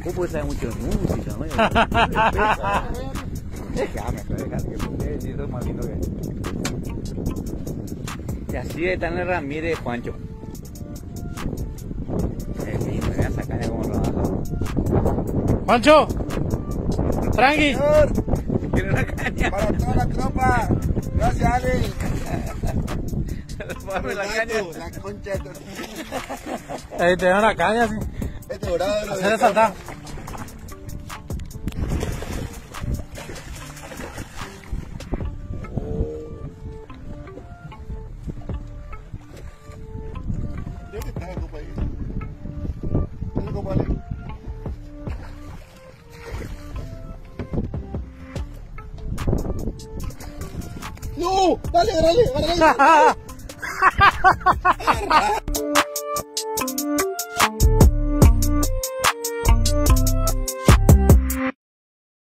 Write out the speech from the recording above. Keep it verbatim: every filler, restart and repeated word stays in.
tampoco sabe mucho de música, ¿no? Déjame, déjame, que ustedes sí son más lindos que... Y así de tan Ramírez, Juancho. Es lindo, me voy a sacar de cómo trabaja. Juancho, tranqui. Quiero una caña. Para toda la tropa. Gracias, Ale. Pásame la caña. La concha de tu... Ahí te dan una caña, sí. Este dorado lo Hacer saltar. Yo que está en tu país. ¿Qué copa Ale? No, dale, dale, dale.